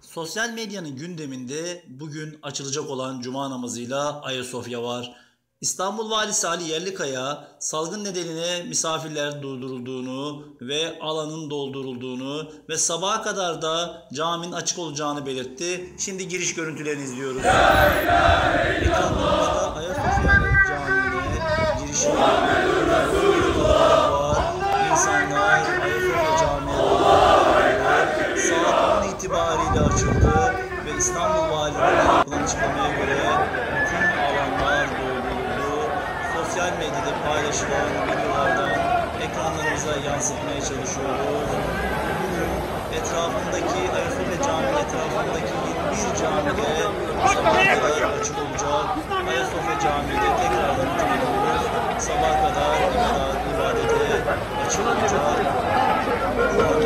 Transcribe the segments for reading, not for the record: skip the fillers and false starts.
Sosyal medyanın gündeminde bugün açılacak olan Cuma namazıyla Ayasofya var. İstanbul Valisi Ali Yerlikaya salgın nedeniyle misafirler durdurulduğunu ve alanın doldurulduğunu ve sabaha kadar da caminin açık olacağını belirtti. Şimdi giriş görüntülerini izliyoruz. Ekranlarımızda Ayasofya Camii'ne girişi var. İnsanlar Ayasofya Camii'ne saat 10 itibariyle açıldı ve İstanbul Valiliği'nden yapılan açıklamaya göre bütün alanlar dolduruldu. Sosyal medyada paylaşılan videolardan ekranlarımıza yansıtmaya çalışıyoruz. Bugün Ayasofya Camii etrafındaki 21 camide sabaha kadar açık olacak. Ayasofya Camii'de tekrardan hatırlıyoruz. Sabaha kadar ibadete açık olacak. Ekranlarımızda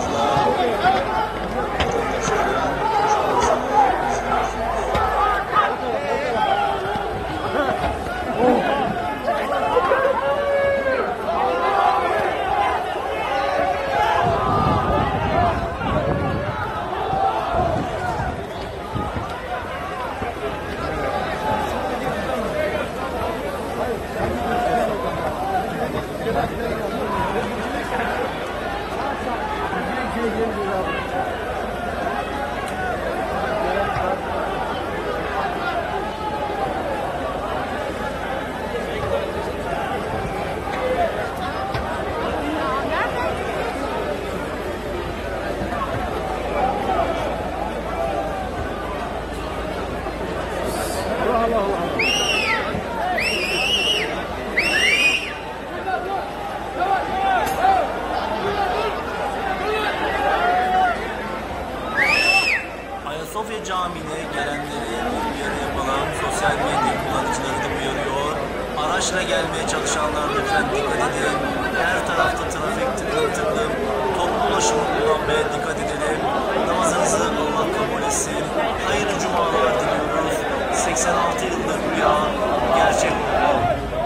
Ayasofya Camii'ne gelenleri bir yere yapalım. Sosyal medya kullanıcıları da uyarıyor. Araçla gelmeye çalışanlar lütfen dikkat edin. Her tarafta trafik tıklım tıklım. Toplu ulaşımı kullanmaya dikkat edelim. Namazınızı Allah kabul etsin. Hayırlı cumalar diliyoruz. 86 yıldır rüya gerçek oldu.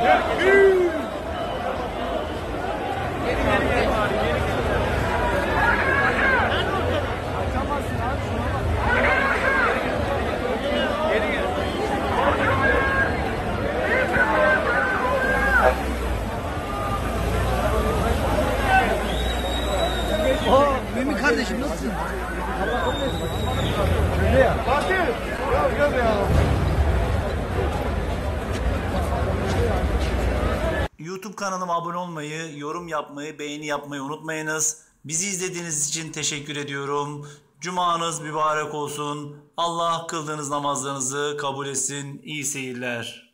Mümin kardeşim nasılsın? Öyle ya. Fatih! Gel ya. YouTube kanalıma abone olmayı, yorum yapmayı, beğeni yapmayı unutmayınız. Bizi izlediğiniz için teşekkür ediyorum. Cumanız mübarek olsun. Allah kıldığınız namazlarınızı kabul etsin. İyi seyirler.